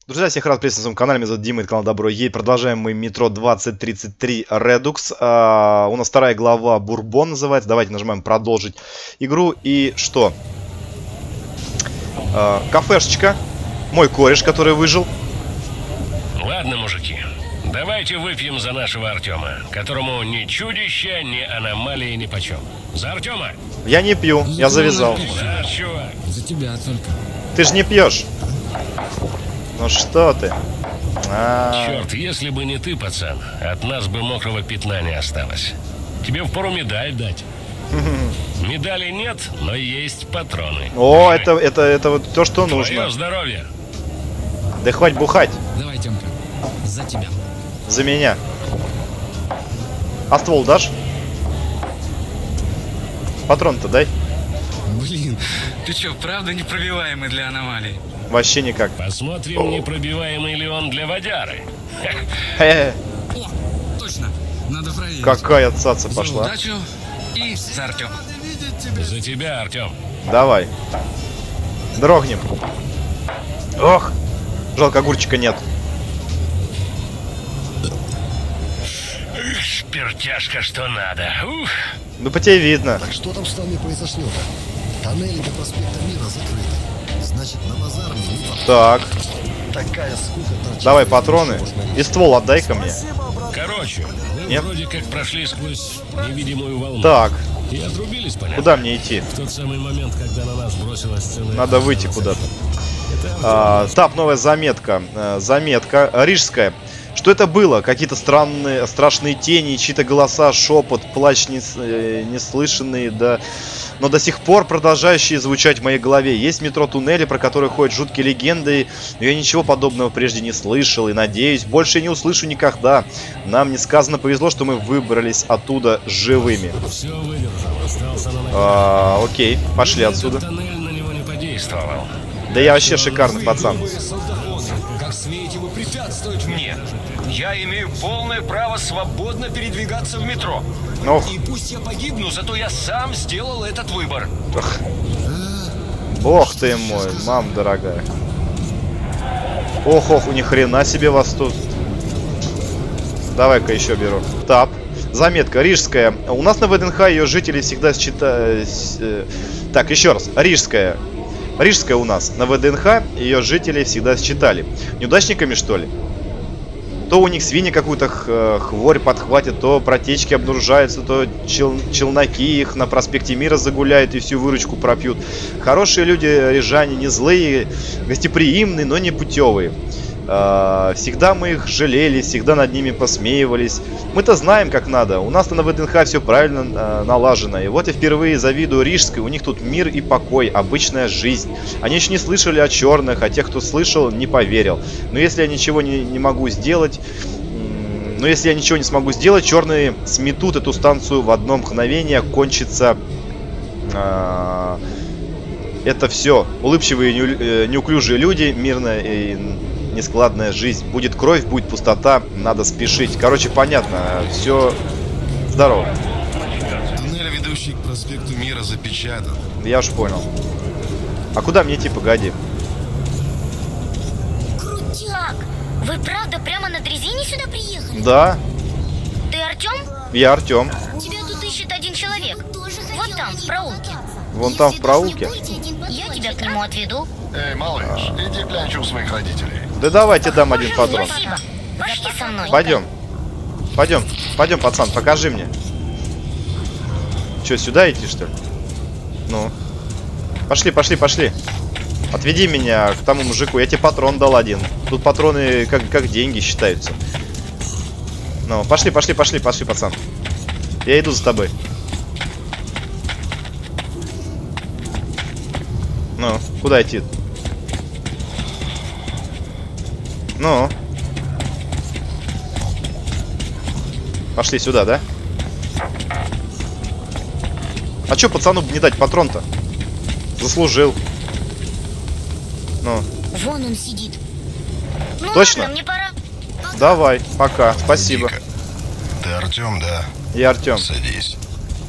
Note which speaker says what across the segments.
Speaker 1: Друзья, всех рад приветствовать на своем канале, меня зовут Дима, это канал Добро Едет. Продолжаем мы метро 2033 Redux. У нас вторая глава Бурбон называется. Давайте нажимаем продолжить игру. И что? Кафешечка. Мой кореш, который выжил.
Speaker 2: Ладно, мужики, давайте выпьем за нашего Артема, которому ни чудища, ни аномалии нипочем. За Артема!
Speaker 1: Я не пью, я завязал.
Speaker 2: Да, чувак.
Speaker 3: За тебя только.
Speaker 1: Ты же не пьешь. Ну что ты?
Speaker 2: Черт, если бы не ты, пацан, от нас бы мокрого пятна не осталось. Тебе впору медаль дать. Медали нет, но есть патроны.
Speaker 1: О, это вот то, что нужно.
Speaker 2: Твое здоровье.
Speaker 1: Да хватит бухать.
Speaker 3: Давай, Тёмка, за тебя.
Speaker 1: За меня. А ствол дашь? Патрон-то дай.
Speaker 4: Блин, ты чё, правда непробиваемый для аномалий?
Speaker 1: Вообще никак.
Speaker 2: Посмотрим, непробиваемый ли он для водяры.
Speaker 1: О,
Speaker 4: Точно, надо проверить.
Speaker 1: какая цаца
Speaker 4: За
Speaker 1: пошла.
Speaker 4: удачу и за Артёма.
Speaker 2: За тебя, Артем.
Speaker 1: Давай. Дрогнем. Ох. Жалко, огурчика нет.
Speaker 2: Спиртяшка, что надо. Ух.
Speaker 1: Ну по тебе видно.
Speaker 5: Так что там с нами произошло-то? Тоннели до проспекта Мира закрыты. Значит, на базар не попал.
Speaker 1: Так.
Speaker 5: Такая скука торчит.
Speaker 1: Давай патроны. И ствол отдай-ка мне.
Speaker 2: Короче, мы
Speaker 1: Нет?
Speaker 2: вроде как прошли сквозь невидимую волну.
Speaker 1: Так.
Speaker 2: И отрубились, понятно?
Speaker 1: Куда мне идти?
Speaker 2: В тот самый момент, когда на нас бросилась цена.
Speaker 1: Надо выйти куда-то. Тап, новая заметка. Заметка. Рижская. Что это было? Какие-то странные, страшные тени, чьи-то голоса, шепот, плач неслышанные, да, но до сих пор продолжающие звучать в моей голове. Есть метро-туннели, про которые ходят жуткие легенды, но я ничего подобного прежде не слышал и, надеюсь, больше не услышу никогда. Нам несказанно повезло, что мы выбрались оттуда живыми.
Speaker 2: Все выдержал, остался на ногах.
Speaker 1: Окей, пошли отсюда.
Speaker 2: Тоннель на него не подействовал.
Speaker 1: Да я вообще шикарный пацан.
Speaker 6: Как смеете вы препятствовать мне? Я имею полное право свободно передвигаться в метро.
Speaker 1: Ох,
Speaker 6: И пусть я погибну, зато я сам сделал этот выбор.
Speaker 1: бог ты мой, мам дорогая. Ох, ни хрена себе вас тут. Давай-ка еще беру. Тап. Заметка, рижская. У нас на ВДНХ ее жители всегда считают... Так, еще раз. Рижская. Рижская у нас на ВДНХ ее жители всегда считали неудачниками, что ли? То у них свиньи какую-то хворь подхватят, то протечки обнаружаются, то челноки их на проспекте Мира загуляют и всю выручку пропьют. Хорошие люди, рижане, не злые, гостеприимные, но не путевые. Всегда мы их жалели, всегда над ними посмеивались. Мы-то знаем, как надо. У нас-то на ВДНХ все правильно налажено. И вот я впервые завидую рижской. У них тут мир и покой, обычная жизнь. Они еще не слышали о черных, а тех, кто слышал, не поверил. Но если я ничего не могу сделать... Но если я ничего не смогу сделать, черные сметут эту станцию в одно мгновение. Кончится... Это все. Улыбчивые, неуклюжие люди, мирная и... нескладная жизнь. Будет кровь, будет пустота, надо спешить. Короче, понятно. Все. Здорово.
Speaker 5: Туннель, ведущий к проспекту Мира, запечатан.
Speaker 1: Я уж понял. А куда мне идти? Погоди.
Speaker 7: Крутяк! Вы правда прямо на дрезине сюда приехали?
Speaker 1: Да,
Speaker 7: Ты Артем?
Speaker 1: я Артем.
Speaker 7: Тебя тут ищет один человек. Вот там, в проулке.
Speaker 1: Вон там в проулке.
Speaker 7: Я тебя к нему отведу.
Speaker 5: Эй, малыш, иди глянь, что у своих родителей.
Speaker 1: Да давайте дам один патрон.
Speaker 7: Спасибо. Пошли со мной.
Speaker 1: Пойдем. Пойдем, пацан, покажи мне. Че, сюда идти, что ли? Ну. Пошли. Отведи меня к тому мужику. Я тебе патрон дал один. Тут патроны как деньги считаются. Ну, пошли, пацан. Я иду за тобой. Ну, куда идти? Ну. Пошли сюда, да? А чё пацану не дать патрон-то? Заслужил. Ну.
Speaker 7: Вон он сидит. Ну
Speaker 1: Точно?
Speaker 7: ладно, мне пора.
Speaker 1: Давай, пока. Спасибо.
Speaker 5: Ты Артем, да?
Speaker 1: Я Артем.
Speaker 5: Садись.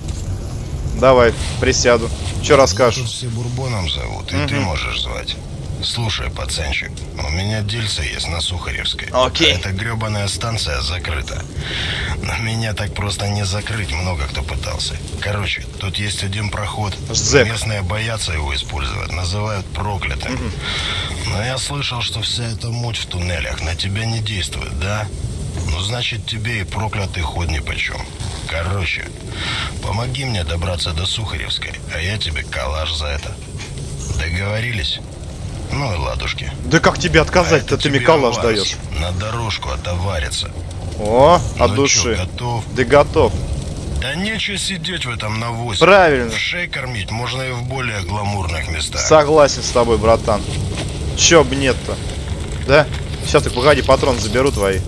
Speaker 1: Давай, присяду. Что расскажешь?
Speaker 5: Тут все Бурбоном зовут, и ты можешь звать.
Speaker 8: Слушай, пацанчик, у меня дельце есть на Сухаревской.
Speaker 1: Окей.
Speaker 8: Эта гребаная станция закрыта. Но меня так просто не закрыть, много кто пытался. Короче, тут есть один проход.
Speaker 1: Зэк.
Speaker 8: Местные боятся его использовать, называют проклятым. Но я слышал, что вся эта муть в туннелях на тебя не действует, да? Ну, значит, тебе и проклятый ход нипочем. Короче, помоги мне добраться до Сухаревской, а я тебе калаш за это. Договорились? Ну и ладушки.
Speaker 1: Да как тебе отказать-то, ты мне калаш даешь?
Speaker 8: На дорожку отовариться.
Speaker 1: О, от
Speaker 8: Ну
Speaker 1: души.
Speaker 8: чё, готов?
Speaker 1: Да готов.
Speaker 8: Да нечего сидеть в этом навозе.
Speaker 1: Правильно.
Speaker 8: В шей кормить можно и в более гламурных местах.
Speaker 1: Согласен с тобой, братан. Чё б нет-то? Да? Сейчас, так погоди, патрон заберу твои.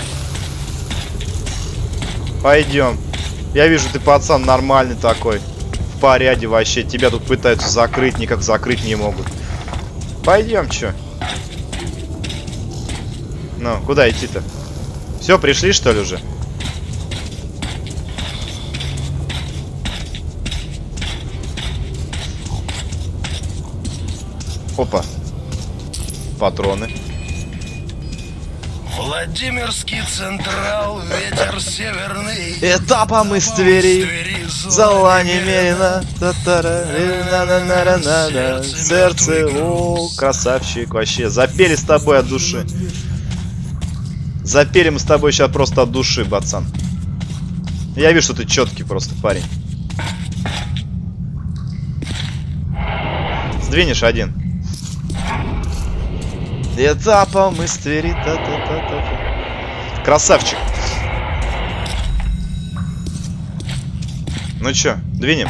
Speaker 1: Пойдем. Я вижу, ты пацан нормальный такой. В порядке вообще. Тебя тут пытаются закрыть, никак закрыть не могут. Пойдем, чё? Ну, куда идти-то? Все, пришли, что ли, уже? Опа. Патроны.
Speaker 8: Владимирский Централ, ветер северный.
Speaker 1: Этапом из Твери. Зала немерено. Сердце, о, красавчик вообще. Запели с тобой от души. Запели мы с тобой сейчас просто от души, пацан. Я вижу, что ты четкий просто парень. Сдвинешь один. Этапом из Твери. Красавчик. Ну чё, двинем?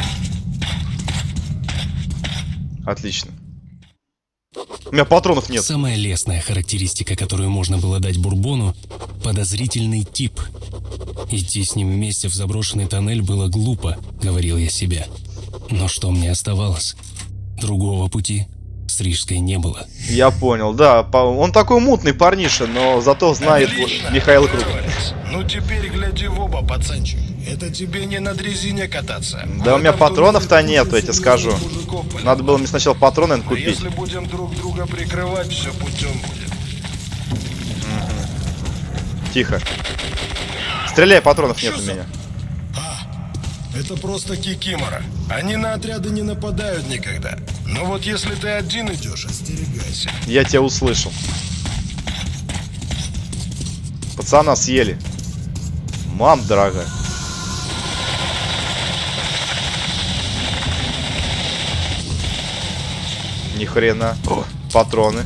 Speaker 1: Отлично. У меня патронов нет.
Speaker 9: Самая лестная характеристика, которую можно было дать Бурбону — подозрительный тип. Идти с ним вместе в заброшенный тоннель было глупо, говорил я себе. Но что мне оставалось? Другого пути с Рижской не было.
Speaker 1: Я понял, да. Он такой мутный парниша, но зато знает Михаила Круга.
Speaker 8: Ну теперь гляди в оба, пацанчик. Это тебе не на дрезине кататься.
Speaker 1: Да у меня патронов-то нету, я тебе скажу. Надо было мне сначала патроны купить.
Speaker 8: Если будем друг друга прикрывать, все путем будет.
Speaker 1: Тихо. Стреляй, патронов нет у меня.
Speaker 8: Это просто кикимора. Они на отряды не нападают никогда. Но вот если ты один идешь, остерегайся.
Speaker 1: Я тебя услышал. Пацана съели. Мам, дорогая. Ни хрена. О, патроны.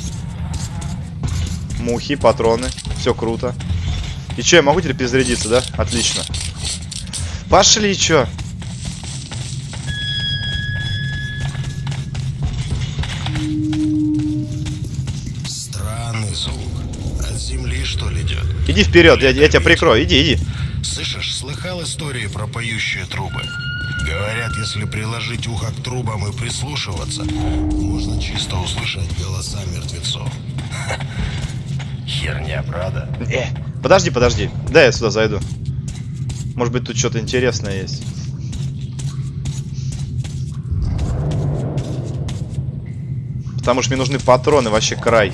Speaker 1: Мухи, патроны. Все круто. И что, я могу теперь перезарядиться, да? Отлично. Пошли, чё?
Speaker 8: Странный звук. От земли, что ли, идет?
Speaker 1: Иди вперед, я тебя прикрою. Иди.
Speaker 8: Слышишь, слыхал истории про поющие трубы? Говорят, если приложить ухо к трубам и прислушиваться, можно чисто услышать голоса мертвецов. Херня, правда?
Speaker 1: Подожди. Дай я сюда зайду. Может быть, тут что-то интересное есть. Потому что мне нужны патроны, вообще край.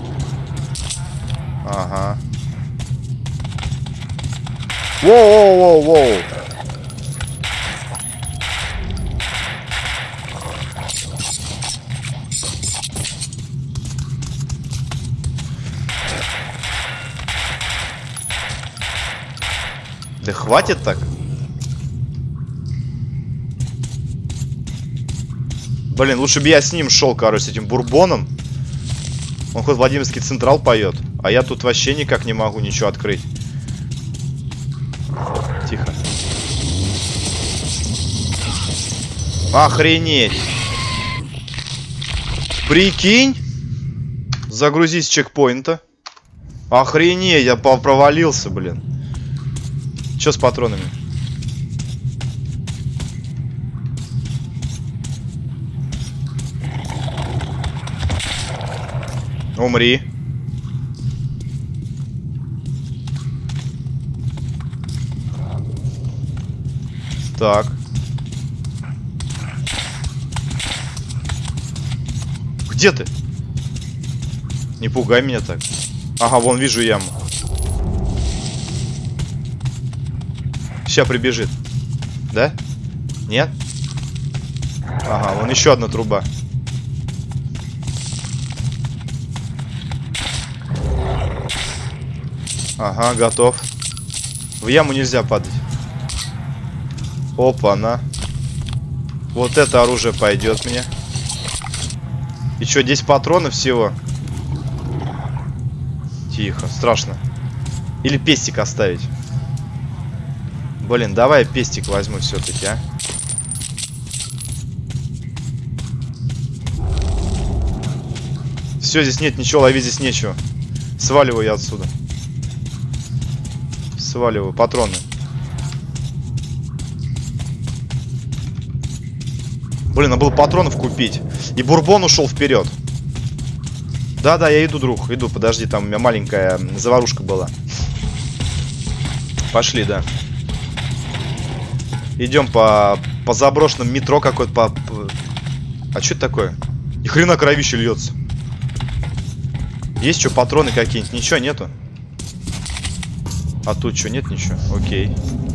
Speaker 1: Ага. Воу. Да хватит так. Блин, лучше бы я с ним шел, короче, с этим Бурбоном. Он хоть Владимирский Централ поет. А я тут вообще никак не могу ничего открыть. Тихо. Охренеть. Прикинь. Загрузись с чекпоинта. Охренеть, я провалился, блин. Что с патронами? Умри. Так. Где ты? Не пугай меня так. Ага, вон вижу яму. Сейчас прибежит. Да? Нет? Ага, вон еще одна труба. Ага, готов. В яму нельзя падать. Опа-на. Вот это оружие пойдет мне. И что, 10 патронов всего? Тихо, страшно. Или пестик оставить? Блин, давай я пестик возьму все-таки, а. Все, здесь нет ничего, ловить здесь нечего. Сваливаю я отсюда. Сваливаю, патроны. Блин, надо было патронов купить. И бурбон ушел вперед. Да-да, я иду, друг, иду, подожди, там у меня маленькая заварушка была. Пошли, да. Идем по заброшенному метро какой-то. А что это такое? Ни хрена кровище льется. Есть что, патроны какие-нибудь? Ничего нету. А тут что, нет ничего? Окей.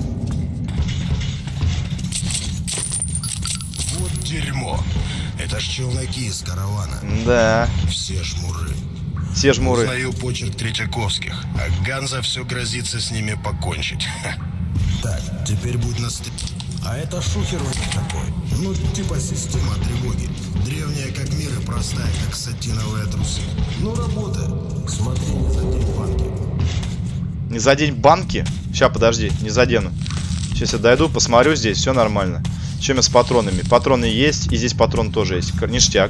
Speaker 8: Вот дерьмо. Это ж челноки из каравана.
Speaker 1: Да.
Speaker 8: Все жмуры.
Speaker 1: Все жмуры.
Speaker 8: Узнаю почерк Третьяковских, а Ганза все грозится с ними покончить. Так, теперь будь А это шухер у них такой. Ну, типа система тревоги. Древняя как мир и простая, как сатиновые трусы. Ну, работает. Смотри, не задень банки.
Speaker 1: Не задень банки? Сейчас, подожди, не задену. Сейчас я дойду, посмотрю здесь, все нормально. Чем я с патронами? Патроны есть, и здесь патрон тоже есть. Ништяк.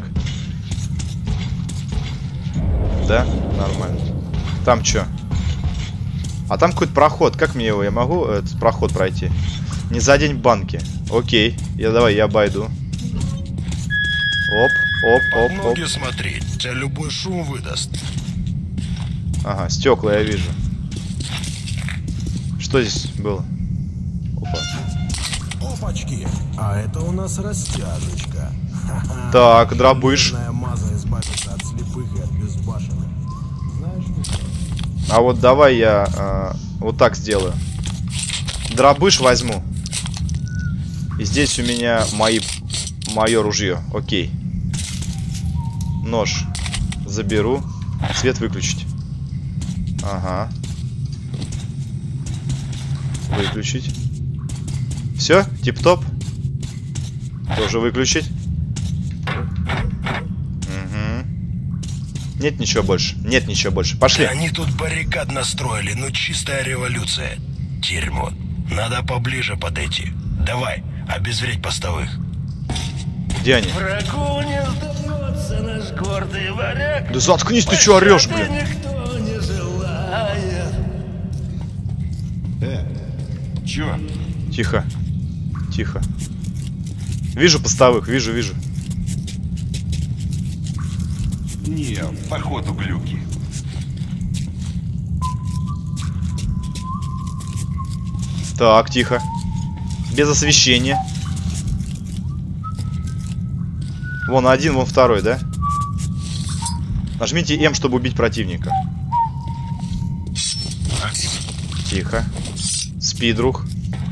Speaker 1: Да? Нормально. Там что? А там какой-то проход. Как мне его? Я могу этот проход пройти? Не задень банки. Окей. Давай, я обойду. Оп, оп, оп, оп.
Speaker 8: Ноги смотри, тебя любой шум выдаст.
Speaker 1: Ага, стекла я вижу. Что здесь было? Опа.
Speaker 5: Опачки. А это у нас растяжечка.
Speaker 1: Так, дробыш.
Speaker 5: Маза избавится от слепых и от безбашенных. Знаешь,
Speaker 1: а вот давай я вот так сделаю. Дробыш возьму. И здесь у меня мое ружье. Окей. Нож заберу. Свет выключить. Ага. Выключить. Все, тип-топ. Тоже выключить. Угу. Нет ничего больше. Нет ничего больше. Пошли.
Speaker 8: Они тут баррикад настроили, ну чистая революция. Дерьмо. Надо поближе подойти. Давай, обезвредь постовых.
Speaker 1: Где они?
Speaker 2: Врагу не сдается наш гордый варяг.
Speaker 1: Да заткнись, ты что орешь, блин?
Speaker 2: Никто не желает.
Speaker 6: Чё?
Speaker 1: Тихо. Тихо. Вижу постовых, вижу.
Speaker 6: Не, походу глюки.
Speaker 1: Так, тихо. Без освещения. Вон один, вон второй, да? Нажмите М, чтобы убить противника. Тихо. Спи, друг.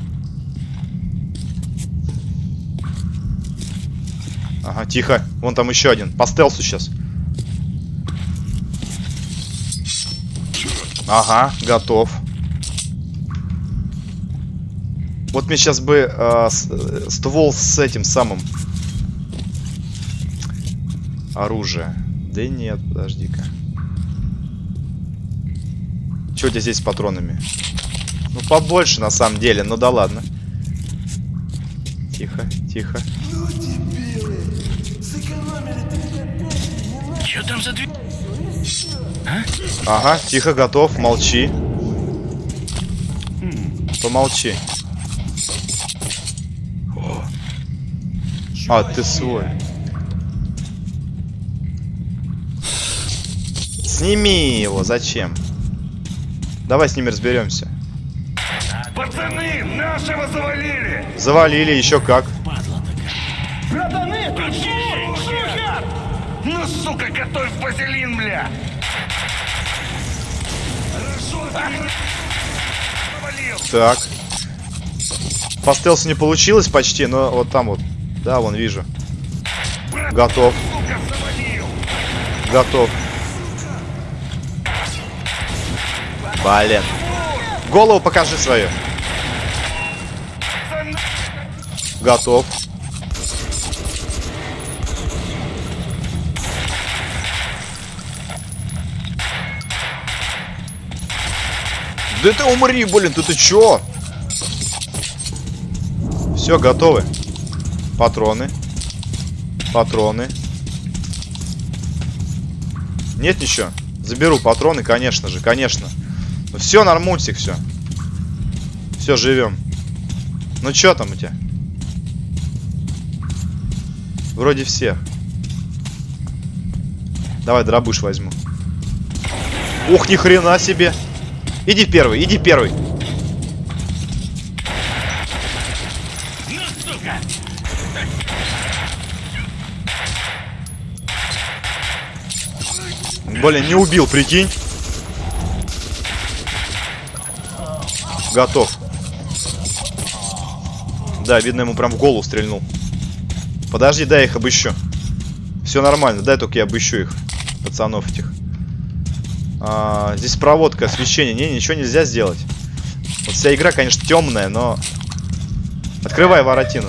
Speaker 1: Ага, тихо. Вон там еще один. По стелсу сейчас. Ага, готов. Вот мне сейчас бы ствол с этим самым оружие. Да нет, подожди-ка. Что у тебя здесь с патронами? Ну, побольше на самом деле, ну да ладно. Тихо, тихо.
Speaker 2: Что там за дверь?
Speaker 1: Ага, тихо, готов, молчи. Помолчи. А, ты свой. Сними его, зачем? Давай с ними разберемся.
Speaker 2: Пацаны, нашего завалили!
Speaker 1: Завалили, еще как.
Speaker 2: Братаны, тут шухер! Ну, сука, готовь вазелин, бля!
Speaker 1: Так. По стелсу не получилось почти, но вот там вот. Да, вон вижу. Готов. Готов. Блин. Голову покажи свою. Готов. Да ты умри, блин, ты чё? Все, готовы. Патроны. Патроны. Нет ничего? Заберу патроны, конечно же, конечно. Ну все, нормультик, все. Все, живем. Ну чё там у тебя? Вроде все. Давай дробыш возьму. Ух, ни хрена себе. Иди первый, иди первый. Блин, не убил, прикинь. Готов. Да, видно, ему прям в голову стрельнул. Подожди, дай их обыщу. Все нормально, дай только я обыщу их. Пацанов этих. Здесь проводка, освещение. Не, ничего нельзя сделать. Вот вся игра, конечно, темная, но... Открывай воротину.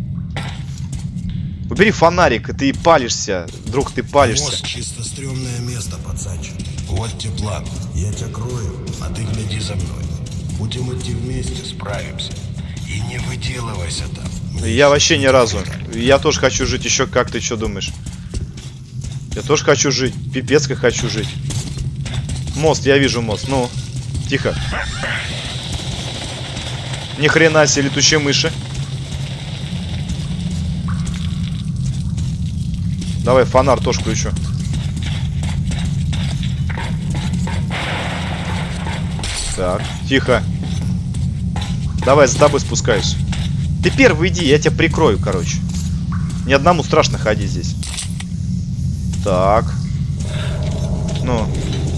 Speaker 1: Убери фонарик, ты и палишься. Друг, ты палишься.
Speaker 8: Мост чисто стрёмное место, пацанчик. Вот тебе план. Я тебя крою, а ты гляди за мной. Будем идти вместе, справимся. И не выделывайся там.
Speaker 1: Я вообще ни разу. Я тоже хочу жить еще, как ты что думаешь? Я тоже хочу жить. Пипец, как хочу жить. Мост, я вижу мост. Ну, тихо. Ни хрена себе летучие мыши. Давай фонарь тоже включу. Так, тихо. Давай, за тобой спускаюсь. Ты первый иди, я тебя прикрою, короче. Ни одному страшно ходить здесь. Так. Ну.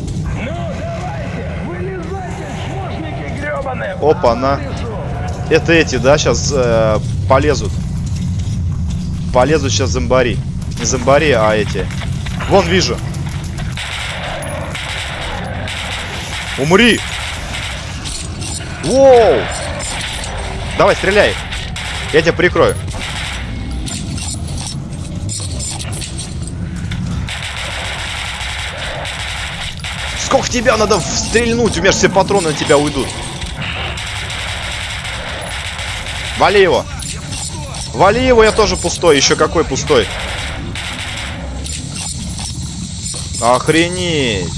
Speaker 1: Опа-на. Это эти, да, сейчас полезут. Полезут сейчас зомбари. Не зомбари, а эти. Вон, вижу. Умри! Воу! Давай, стреляй. Я тебя прикрою. Сколько тебя надо стрельнуть? У меня же все патроны на тебя уйдут. Вали его. Вали его, я тоже пустой. Еще какой пустой. Охренеть.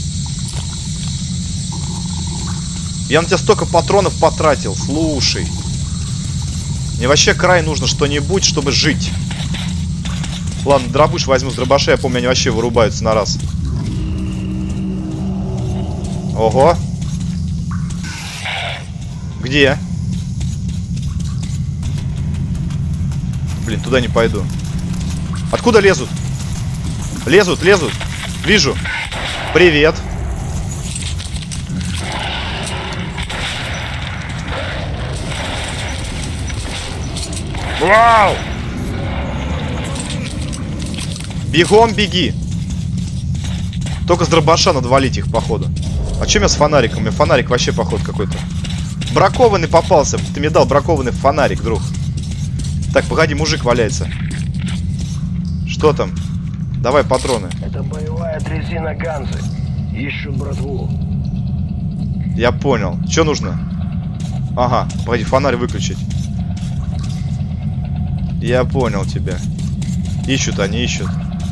Speaker 1: Я на тебя столько патронов потратил. Слушай. Мне вообще край нужно что-нибудь, чтобы жить. Ладно, дробыш возьму с дробаша. Я помню, они вообще вырубаются на раз. Ого. Где? Блин, туда не пойду. Откуда лезут? Лезут, лезут. Вижу. Привет. Вау! Бегом беги. Только с дробаша надо валить их, походу. А чем я с фонариком? У меня фонарик вообще, походу, какой-то. Бракованный попался. Ты мне дал бракованный фонарик, друг. Так, погоди, мужик валяется. Что там? Давай патроны.
Speaker 10: Это боевая дрезина Ганзы. Ищут братву.
Speaker 1: Я понял. Что нужно? Ага, погоди, фонарь выключить. Я понял тебя. Ищут они, ищут.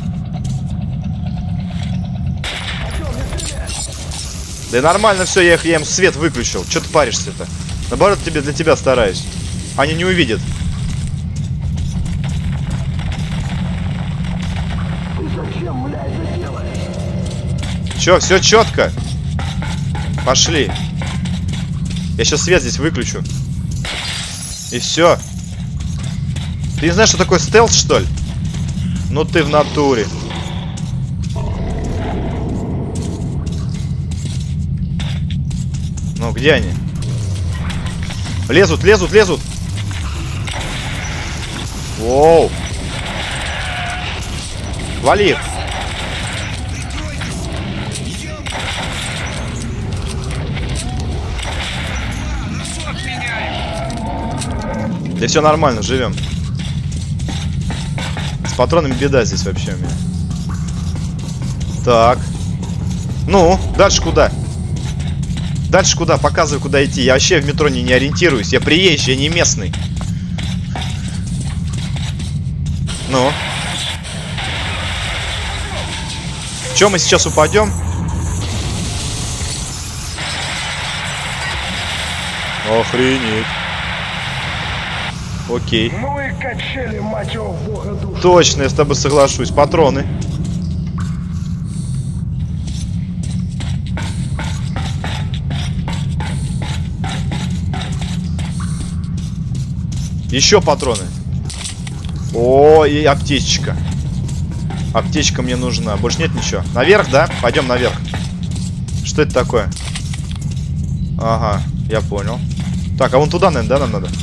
Speaker 1: Да и нормально все, я им свет выключил. Че ты паришься-то? Наоборот, для тебя стараюсь. Они не увидят. Че, все четко? Пошли. Я сейчас свет здесь выключу. И все. Ты не знаешь, что такое стелс, что ли? Ну ты в натуре. Где они? Лезут, лезут, лезут. Воу. Вали их. Да все нормально, живем. С патронами беда здесь вообще у меня. Так. Ну, дальше куда? Дальше куда? Показывай, куда идти. Я вообще в метро не ориентируюсь. Я приезжий, я не местный. Ну. Че, мы сейчас упадем? Охренеть. Окей.
Speaker 10: Ну и качели, мать его, в бога душу.
Speaker 1: Точно, я с тобой соглашусь. Патроны. Еще патроны. О, и аптечка. Аптечка мне нужна. Больше нет ничего. Наверх, да? Пойдем наверх. Что это такое? Ага, я понял. Так, а вон туда, наверное, да, нам надо?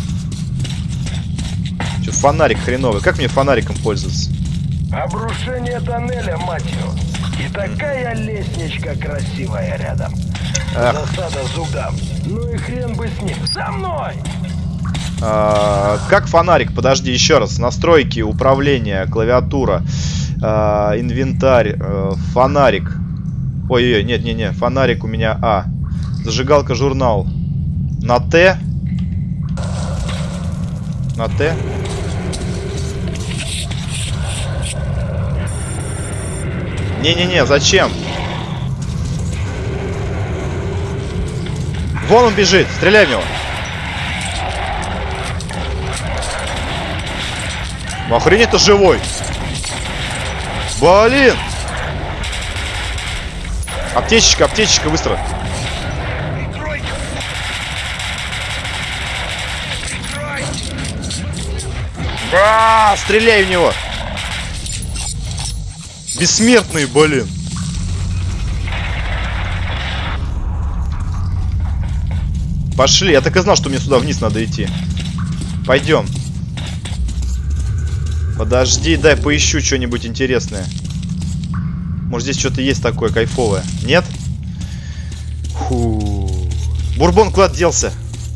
Speaker 1: Что, фонарик хреновый. Как мне фонариком пользоваться?
Speaker 10: Обрушение тоннеля, мать его. И такая лестничка красивая рядом. Засада зубам. Ну и хрен бы с ним. За мной!
Speaker 1: Как фонарик? Подожди, еще раз. Настройки, управление, клавиатура, инвентарь, фонарик. Ой-ой, нет, фонарик у меня А. Зажигалка, журнал. На Т. На Т. Не-не-не, зачем? Вон он бежит, стреляй в него. Охренеть, ты живой. Блин. Аптечечка, аптечечка, быстро. Стреляй в него. Бессмертный, блин. Пошли, я так и знал, что мне сюда вниз надо идти. Пойдем. Подожди, дай поищу что-нибудь интересное. Может, здесь что-то есть такое кайфовое. Нет? Фу. Бурбон куда делся?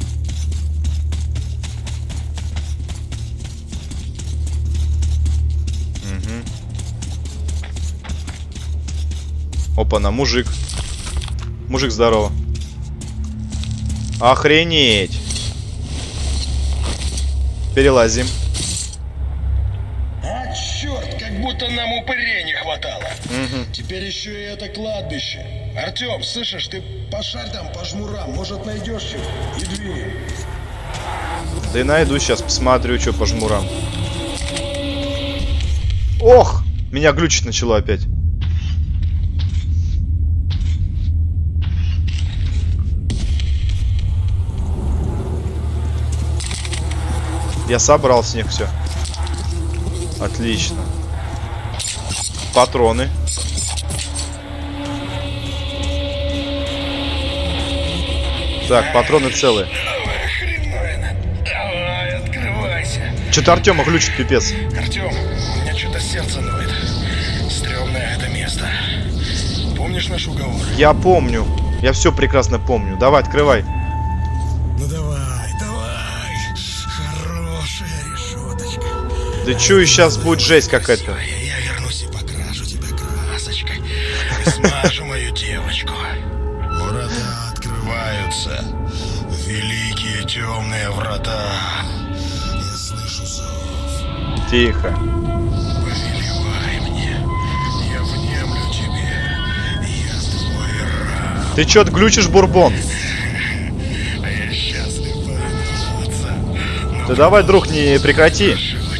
Speaker 1: Опа-на, мужик. Мужик, здорово. Охренеть. Перелазим.
Speaker 11: А, черт, как будто нам упырей не хватало. Теперь еще и это кладбище. Артем, слышишь, ты пошарь там по жмурам, может найдешь чего и двинь.
Speaker 1: Да и найду сейчас, посмотрю, что по жмурам. Ох, меня глючить начало опять. Я собрал с них все. Отлично. Патроны. Так, патроны целые.
Speaker 11: Давай, открывайся.
Speaker 1: Что-то Артема глючит, пипец.
Speaker 11: Артем, у меня что-то сердце ноет. Стрёмное это место. Помнишь наш уговор?
Speaker 1: Я помню. Я все прекрасно помню. Давай, открывай.
Speaker 11: Ну давай. Хорошая решеточка.
Speaker 1: Да чую, сейчас будет жесть какая-то.
Speaker 11: Я вернусь и покрашу тебя красочкой. И смажу мою девочку. Врата открываются. Великие темные врата. Я слышу зов.
Speaker 1: Тихо.
Speaker 11: Повелевай мне. Я внемлю тебе. Я твой раб.
Speaker 1: Ты чё глючишь, Бурбон?
Speaker 11: А я счастлив вернуться.
Speaker 1: Ты давай, друг, не прекрати.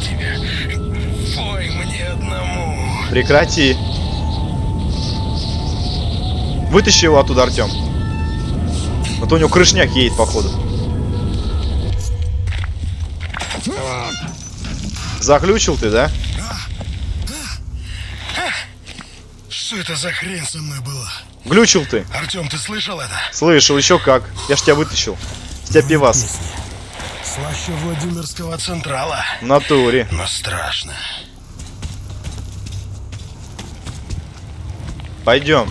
Speaker 11: Ой, мне одному.
Speaker 1: Прекрати. Вытащи его оттуда, Артем. А то у него крышняк едет, походу. Заглючил ты, да?
Speaker 11: Что это за хрень со мной была?
Speaker 1: Глючил ты.
Speaker 8: Артем, ты слышал это?
Speaker 1: Слышал, еще как. Я ж тебя вытащил. С тебя пивас.
Speaker 8: Слаще Владимирского Централа.
Speaker 1: В натуре.
Speaker 8: Но страшно.
Speaker 1: Пойдем.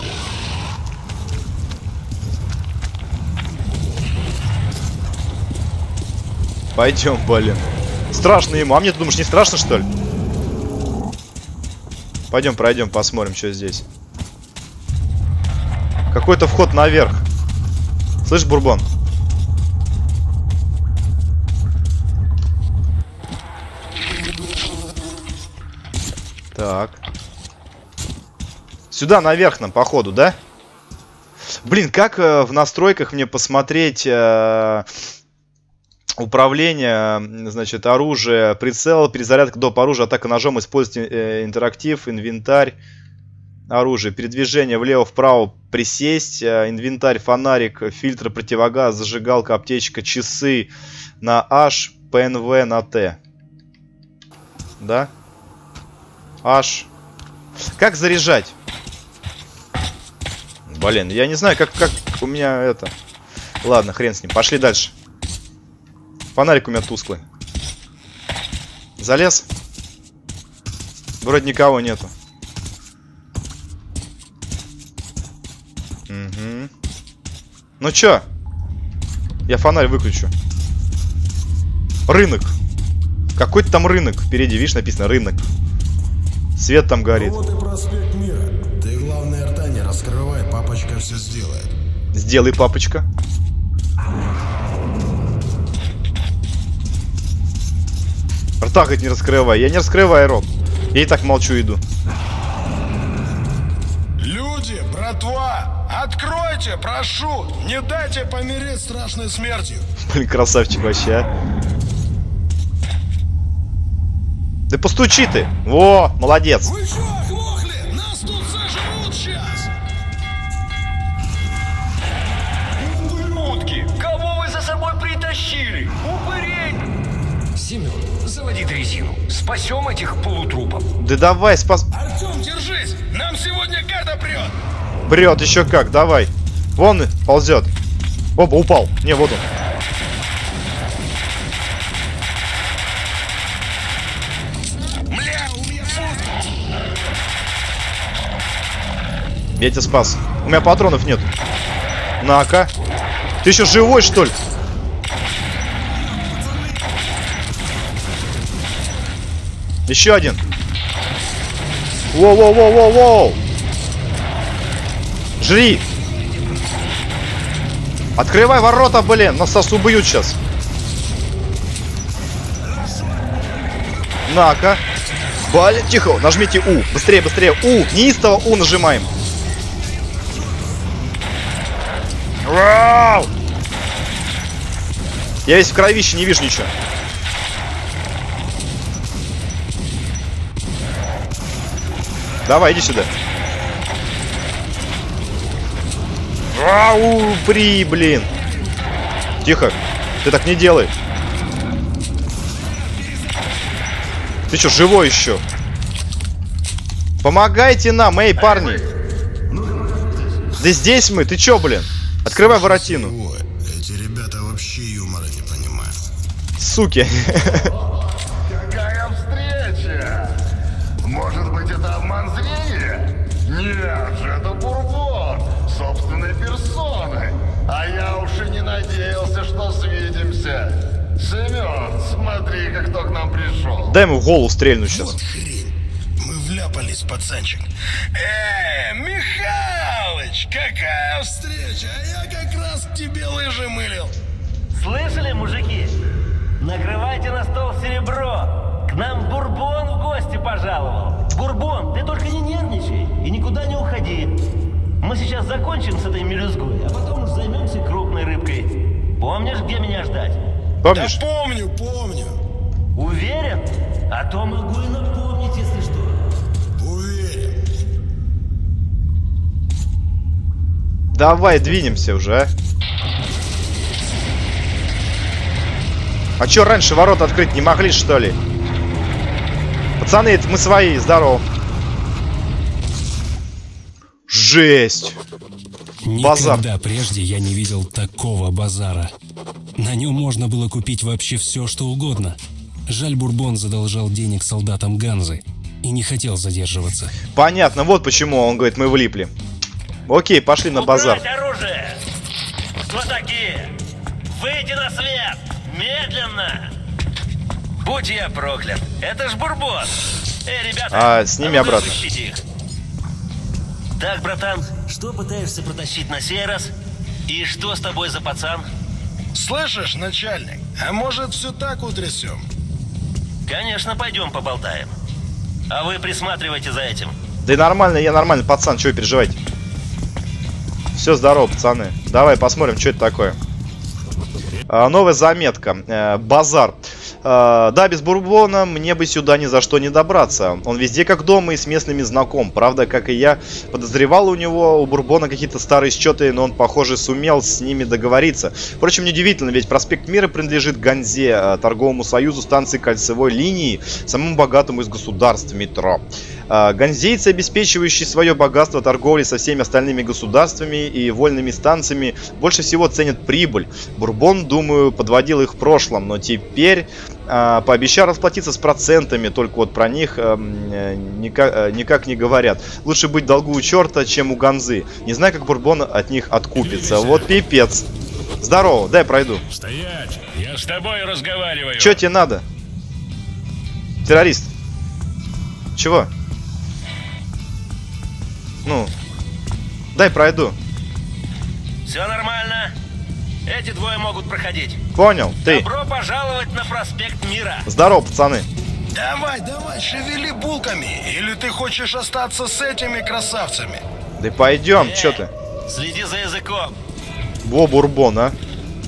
Speaker 1: Пойдем, блин. Страшно ему. А мне, ты думаешь, не страшно, что ли? Пойдем, пройдем, посмотрим, что здесь. Какой-то вход наверх. Слышь, Бурбон? Так. Сюда, наверх нам, походу, да? Блин, как в настройках мне посмотреть управление, значит, оружие, прицел, перезарядка доп. Оружия, атака ножом, используйте интерактив, инвентарь, оружие, передвижение влево-вправо, присесть, инвентарь, фонарик, фильтр, противогаз, зажигалка, аптечка, часы на H, ПНВ на Т. Да? H. Как заряжать? Блин, я не знаю, как у меня это... Ладно, хрен с ним. Пошли дальше. Фонарик у меня тусклый. Залез? Вроде никого нету. Угу. Ну чё? Я фонарь выключу. Рынок. Какой-то там рынок. Впереди, видишь, написано рынок. Свет там горит.
Speaker 5: Вот и проспект Мира. Ты главное рта не раскрывай, папочка все сделает.
Speaker 1: Сделай, папочка. Рта хоть не раскрывай. Я не раскрываю рот. Я и так молчу, иду.
Speaker 8: Люди, братва, откройте, прошу. Не дайте помереть страшной смертью.
Speaker 1: Блин, красавчик вообще, а. Да постучи ты. Во, молодец.
Speaker 8: Вы что, оглохли? Нас тут зажрут сейчас.
Speaker 6: Ублюдки, кого вы за собой притащили? Упырей! Семен, заводи дрезину. Спасем этих полутрупов.
Speaker 1: Да давай, спас...
Speaker 8: Артем, держись. Нам сегодня гада прет.
Speaker 1: Прет еще как, давай. Вон ползет. Оба, упал. Не, вот он. Я тебя спас. У меня патронов нет. На-ка. Ты еще живой, что ли? Еще один. Воу-воу-воу-воу-воу. Жри. Открывай ворота, блин. Нас убьют сейчас. На-ка. Блин, тихо. Нажмите У. Быстрее, быстрее. У. Неистово У нажимаем. Вау! Я весь в кровище, не вижу ничего. Давай, иди сюда. Ау, блин. Тихо. Ты так не делай. Ты что, живой еще? Помогайте нам, эй, парни. Да здесь мы, ты чё, блин? Открывай воротину.
Speaker 5: Эти ребята вообще юмора не понимают.
Speaker 1: Суки.
Speaker 11: Какая встреча! Может быть, это обман зрения? Нет же, это Бурбон, собственной персоной. А я уж и не надеялся, что свидимся. Семен, смотри-ка, кто к нам пришел.
Speaker 1: Дай ему в голову стрельну сейчас.
Speaker 8: Вот хрень. Мы вляпались, пацанчик. Михалыч, какая встреча! А я как раз к тебе лыжи мылил.
Speaker 12: Слышали, мужики? Накрывайте на стол серебро. К нам Бурбон в гости пожаловал. Бурбон, ты только не нервничай и никуда не уходи. Мы сейчас закончим с этой мелюзгой, а потом уж займемся крупной рыбкой. Помнишь, где меня ждать?
Speaker 1: Помнишь?
Speaker 8: Да помню, помню.
Speaker 12: Уверен? А то могу и напомнить, если что.
Speaker 8: Уверен.
Speaker 1: Давай, двинемся уже, а. А чё, раньше ворота открыть не могли, что ли? Пацаны, это мы свои, здорово. Жесть.
Speaker 9: Никогда прежде я не видел такого базара. На нем можно было купить вообще все, что угодно. Жаль, Бурбон задолжал денег солдатам Ганзы и не хотел задерживаться.
Speaker 1: Понятно, вот почему он говорит, мы влипли. Окей, пошли на базар.
Speaker 12: Убрать оружие! Кто такие? Выйди на свет! Медленно! Будь я проклят, это ж Бурбон! Эй, ребята,
Speaker 1: сними обратно.
Speaker 12: Их. Так, братан, что пытаешься протащить на сей раз? И что с тобой за пацан?
Speaker 8: Слышишь, начальник, а может все так утрясем?
Speaker 12: Конечно, пойдем поболтаем. А вы присматривайте за этим.
Speaker 1: Да и нормально, я нормально, пацан, чего вы переживаете? Все, здорово, пацаны. Давай посмотрим, что это такое. Новая заметка. Базар. Да, без Бурбона мне бы сюда ни за что не добраться. Он везде как дома и с местными знаком. Правда, как и я подозревал, у Бурбона какие-то старые счеты, но он, похоже, сумел с ними договориться. Впрочем, неудивительно, ведь проспект Мира принадлежит Ганзе, торговому союзу станции кольцевой линии, самому богатому из государств метро. Ганзейцы, обеспечивающие свое богатство торговли со всеми остальными государствами и вольными станциями, больше всего ценят прибыль. Бурбон, думаю, подводил их в прошлом, но теперь пообещал расплатиться с процентами, только вот про них никак не говорят. Лучше быть в долгу у черта, чем у Ганзы. Не знаю, как Бурбон от них откупится. Вот пипец. Здорово, дай пройду.
Speaker 2: Стоять, я с тобой разговариваю.
Speaker 1: Че тебе надо? Террорист. Чего? Ну, дай пройду.
Speaker 12: Все нормально. Эти двое могут проходить.
Speaker 1: Понял, ты.
Speaker 12: Добро пожаловать на проспект Мира.
Speaker 1: Здорово, пацаны.
Speaker 8: Давай, шевели булками. Или ты хочешь остаться с этими красавцами?
Speaker 1: Да пойдем, что ты?
Speaker 12: Следи за языком.
Speaker 1: Во, Бурбон, а?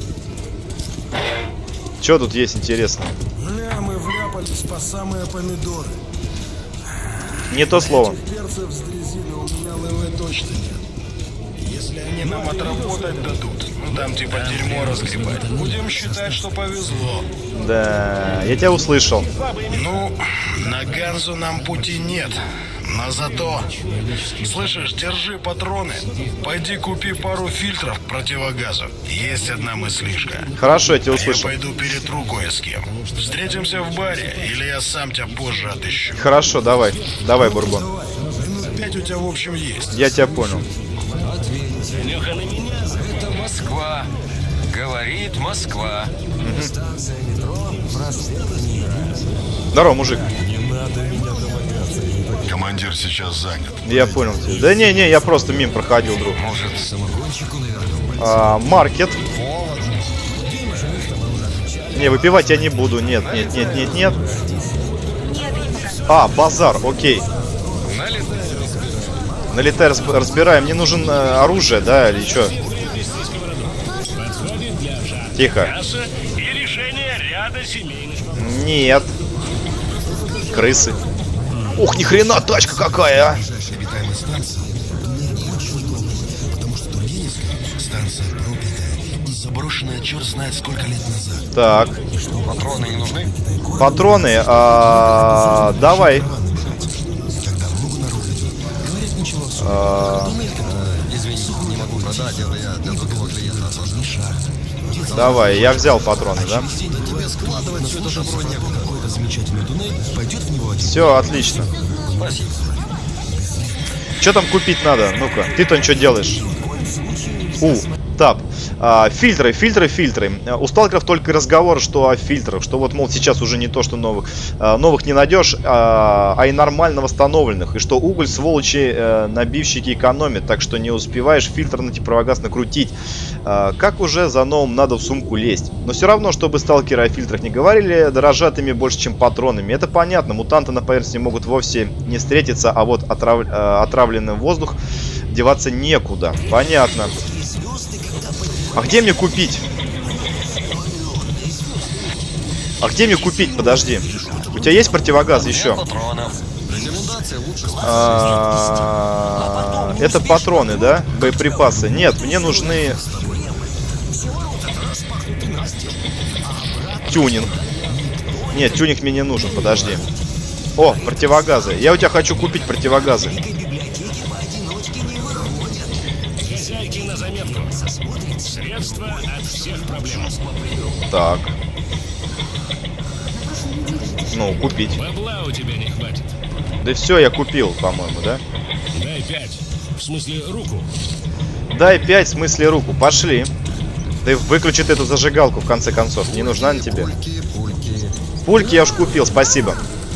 Speaker 1: Что тут есть интересно?
Speaker 10: Бля, мы вляпались по самые помидоры.
Speaker 1: Не то слово.
Speaker 10: Перцев с дрезины у меня ЛВ точно нет.
Speaker 8: Если они нам отработать дадут, ну там типа дерьмо разгребать, будем считать, что повезло.
Speaker 1: Да, я тебя услышал.
Speaker 8: Ну, на Ганзу нам пути нет. Но зато, слышишь, держи патроны. Пойди купи пару фильтров к противогазу. Есть одна мыслишка.
Speaker 1: Хорошо, я тебя услышал.
Speaker 8: Я пойду перетру кое с кем. Встретимся в баре, или я сам тебя позже отыщу.
Speaker 1: Хорошо, давай. Давай, Бурбон.
Speaker 8: Минут 5 у тебя в общем есть.
Speaker 1: Я тебя понял.
Speaker 6: Леха на меня. Это Москва. Говорит Москва.
Speaker 5: Станция метро, проспект Мира.
Speaker 1: Здорово, мужик.
Speaker 11: Командир сейчас занят.
Speaker 1: Я понял тебя. Да не, я просто мимо проходил, друг.
Speaker 6: Может, самогончику наверное.
Speaker 1: Маркет. Не, выпивать я не буду. Нет. Базар, окей. Налетай, разбираем. Мне нужен оружие, да, или что? Тихо. Нет. Крысы. Ух, ни хрена, тачка какая, а!
Speaker 5: Станция проклятая и заброшенная черт знает сколько лет назад.
Speaker 1: Так.
Speaker 6: Патроны не нужны?
Speaker 1: Патроны, давай.
Speaker 6: Извини, не могу продать, это я для другого клиента отложил.
Speaker 1: Давай, я взял патроны, да? Все, отлично. Что там купить надо? Ну-ка, ты-то что делаешь? Тап. Фильтры. У сталкеров только разговор, что о фильтрах, что вот, мол, сейчас уже не то, что новых не найдешь, а и нормально восстановленных, и что уголь, сволочи, набивщики экономят, так что не успеваешь фильтр на противогаз накрутить. Как уже за новым надо в сумку лезть. Но все равно, чтобы сталкеры о фильтрах не говорили, дорожат ими больше, чем патронами. Это понятно, мутанты на поверхности могут вовсе не встретиться, а вот отравленный воздух деваться некуда. Понятно. А где мне купить? Подожди. У тебя есть противогаз еще? Это патроны, да? Боеприпасы. Нет, мне нужны... Тюнинг. Нет, тюнинг мне не нужен, подожди. О, противогазы. Я у тебя хочу купить противогазы.
Speaker 2: Средство от всех проблем.
Speaker 1: Так. Ну, купить.
Speaker 2: Бабла у тебя не хватит.
Speaker 1: Да все, я купил, по-моему, да?
Speaker 2: Дай 5. В смысле, руку.
Speaker 1: Дай 5, в смысле руку. Пошли. Ты выключи эту зажигалку, в конце концов. Не нужна она тебе. Пульки я уж купил, спасибо.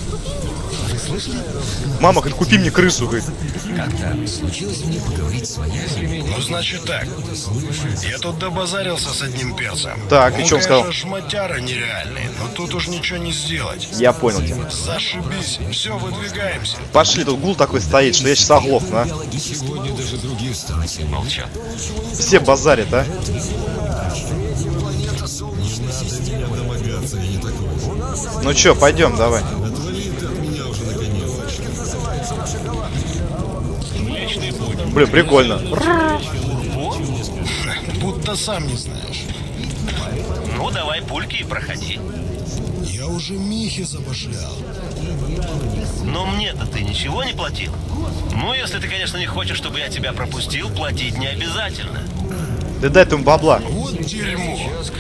Speaker 1: Мама, говорит, купи мне крысу, говорит.
Speaker 6: Как-то случилось мне поговорить с вояками.
Speaker 8: Ну, значит так. Я тут добазарился с одним перцем.
Speaker 1: Так, и что он сказал?
Speaker 8: Конечно, шматяра нереальный, но тут уж ничего не сделать.
Speaker 1: Я понял тебя.
Speaker 8: Зашибись. Все, выдвигаемся.
Speaker 1: Пошли, тут гул такой стоит, что я сейчас оглохну, а.
Speaker 6: Сегодня даже другие станции молчат.
Speaker 1: Все базарят, а. Ну чё, пойдем, давай. Блин, прикольно.
Speaker 8: Будто сам не знаешь.
Speaker 12: Ну, давай пульки и проходи.
Speaker 8: Я уже Михе забашлял.
Speaker 12: Но мне-то ты ничего не платил? Ну, если ты, конечно, не хочешь, чтобы я тебя пропустил, платить не обязательно.
Speaker 1: Да дай ему бабла.
Speaker 8: Вот дерьмо.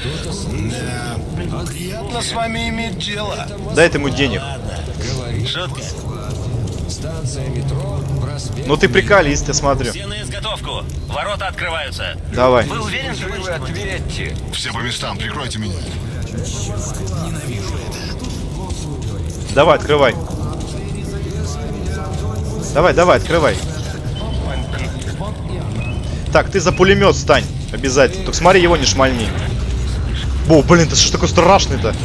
Speaker 8: Да. Приятно с вами иметь дело.
Speaker 1: Дай ему денег.
Speaker 12: Шутка.
Speaker 6: Станция метро, проспект.
Speaker 1: Ну ты приколист, я смотрю.
Speaker 12: Все на изготовку. Ворота открываются.
Speaker 1: Давай.
Speaker 12: Вы уверены, что вы ответьте?
Speaker 11: Все по местам, прикройте меня.
Speaker 1: Давай, открывай. Давай, открывай. Так, ты за пулемет стань. Обязательно. Только смотри, его не шмальни. О, блин, ты что ж такой страшный-то?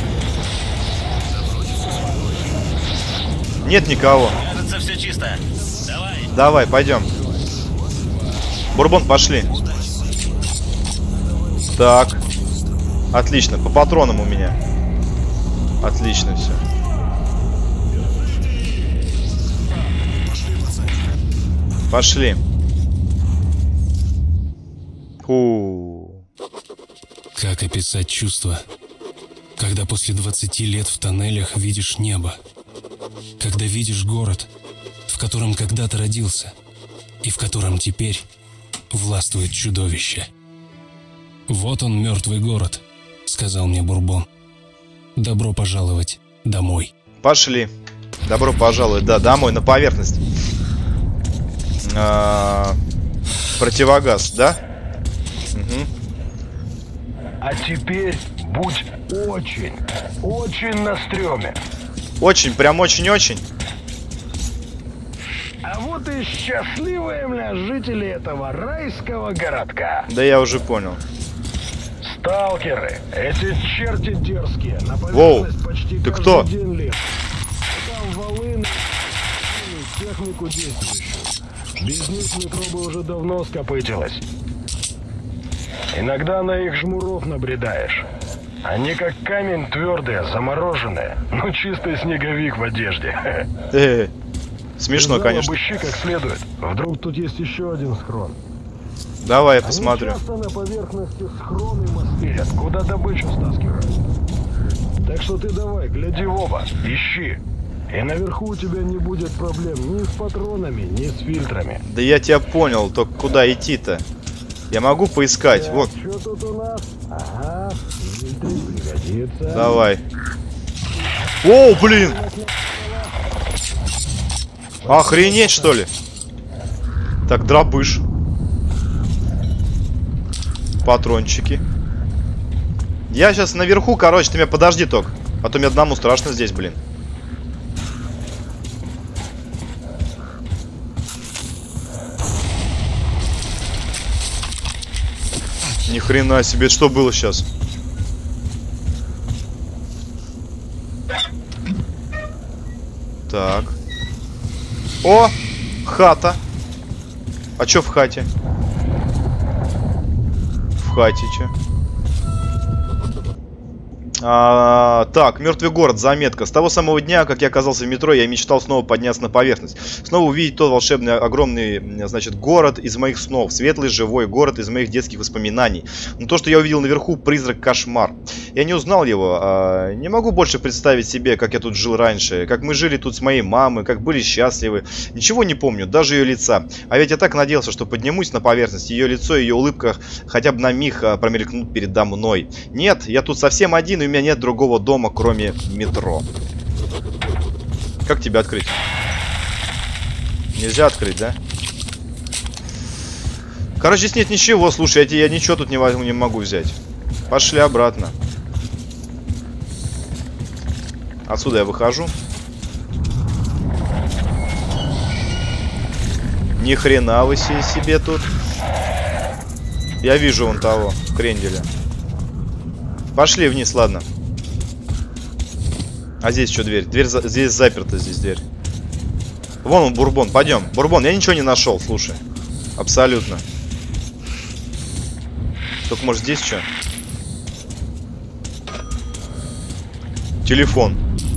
Speaker 1: Нет никого.
Speaker 12: Кажется, все чисто. Давай.
Speaker 1: Давай, пойдем. Бурбон, пошли. Так. Отлично, по патронам у меня. Отлично все. Пошли. Фу.
Speaker 9: Как описать чувство, когда после 20 лет в тоннелях видишь небо? Когда видишь город, в котором когда-то родился, и в котором теперь властвует чудовище. «Вот он, мертвый город», — сказал мне Бурбон. «Добро пожаловать домой».
Speaker 1: Пошли. Добро пожаловать, да, домой, на поверхность. Противогаз, да? Угу.
Speaker 10: А теперь будь очень, очень на стреме.
Speaker 1: Очень, прям очень-очень.
Speaker 10: А вот и счастливые, жители этого райского городка.
Speaker 1: Да я уже понял.
Speaker 10: Сталкеры, эти черти дерзкие, на
Speaker 1: Воу,
Speaker 10: поверхность почти
Speaker 1: ты
Speaker 10: каждый
Speaker 1: кто?
Speaker 10: день лезут. Там волыны, технику действующую. Без них микробы уже давно скопытилось. Иногда на их жмуров набредаешь. Они как камень твердые, замороженные, но чистый снеговик в одежде.
Speaker 1: Смешно, конечно.
Speaker 10: Обыщи как следует. Вдруг тут есть еще один схрон.
Speaker 1: Давай я посмотрю.
Speaker 10: Они часто на поверхности схроны мастерят, куда добычу стаскивают. Так что ты давай, гляди в оба, ищи. И наверху у тебя не будет проблем ни с патронами, ни с фильтрами.
Speaker 1: Да я тебя понял, только куда идти-то? Я могу поискать,
Speaker 10: Так,
Speaker 1: вот.
Speaker 10: что тут у нас? Ага, фильтры пригодится.
Speaker 1: Давай. О, блин! Охренеть, что ли? Так, дробыш. Патрончики. Я сейчас наверху, короче, ты меня подожди только. А то мне одному страшно здесь, блин. Ни хрена себе, это что было сейчас? Так. О! Хата. А чё в хате? В хате чё? Так, мертвый город, заметка. С того самого дня, как я оказался в метро, я мечтал снова подняться на поверхность. Снова увидеть тот волшебный, огромный, значит, город из моих снов. Светлый, живой город из моих детских воспоминаний. Но то, что я увидел наверху, призрак, кошмар. Я не узнал его. Не могу больше представить себе, как я тут жил раньше. Как мы жили тут с моей мамой, как были счастливы. Ничего не помню, даже ее лица. А ведь я так надеялся, что поднимусь на поверхность. Ее лицо, ее улыбка хотя бы на миг промелькнут передо мной. Нет, я тут совсем один, и у меня нет другого дома, кроме метро. Как тебя открыть? Нельзя открыть, да? Короче, здесь нет ничего. Слушай, я ничего тут не могу взять. Пошли обратно. Отсюда я выхожу. Ни хрена вы себе тут. Я вижу вон того, кренделя. Пошли вниз, ладно. А здесь что дверь? Здесь заперта, здесь дверь. Вон он, Бурбон, пойдем. Бурбон, я ничего не нашел, слушай. Абсолютно. Только может здесь что? Телефон.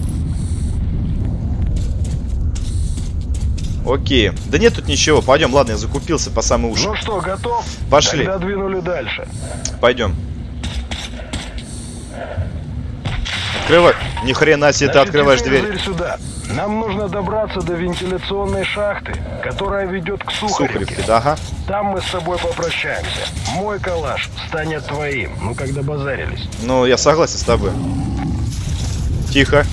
Speaker 1: Окей. Да нет тут ничего. Пойдем, ладно, я закупился по самые уши.
Speaker 10: Ну что, готов?
Speaker 1: Пошли.
Speaker 10: Тогда двинули дальше.
Speaker 1: Пойдем. Открывай. Ни хрена себе, ты открываешь дверь.
Speaker 10: Сюда. Нам нужно добраться до вентиляционной шахты, которая ведет к Сухаревке.
Speaker 1: Ага.
Speaker 10: Там мы с собой попрощаемся. Мой калаш станет твоим. Ну, как добазарились.
Speaker 1: Ну, я согласен с тобой. Тихо.